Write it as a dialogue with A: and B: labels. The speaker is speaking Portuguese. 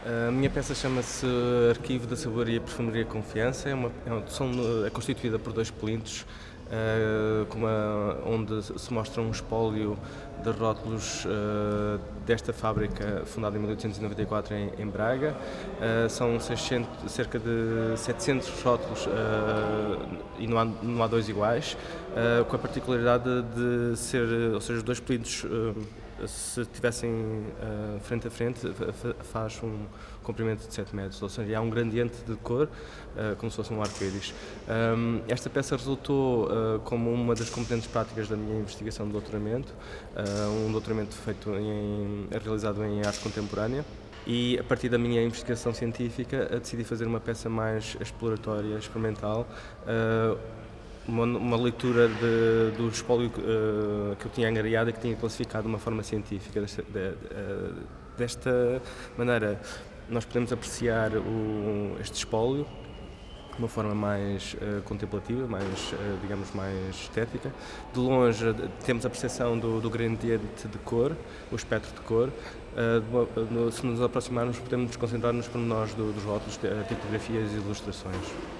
A: A minha peça chama-se Arquivo da Sabedoria e Perfumaria Confiança. É constituída por dois plintos, onde se mostra um espólio de rótulos desta fábrica, fundada em 1894 em Braga. São cerca de 700 rótulos e não há dois iguais, com a particularidade de ser, ou seja, os dois plintos, se estivessem frente a frente, faz um comprimento de 7 metros, ou seja, há um gradiente de cor, como se fosse um arco-íris. Esta peça resultou como uma das componentes práticas da minha investigação de doutoramento, um doutoramento realizado em arte contemporânea. E a partir da minha investigação científica decidi fazer uma peça mais exploratória, experimental, uma leitura do espólio que eu tinha angariado e que tinha classificado de uma forma científica. Desta maneira, nós podemos apreciar este espólio de uma forma mais contemplativa, digamos, mais estética. De longe temos a percepção do gradiente de cor, o espectro de cor. Se nos aproximarmos, podemos nos concentrar nos pormenores dos rótulos, tipografias e ilustrações.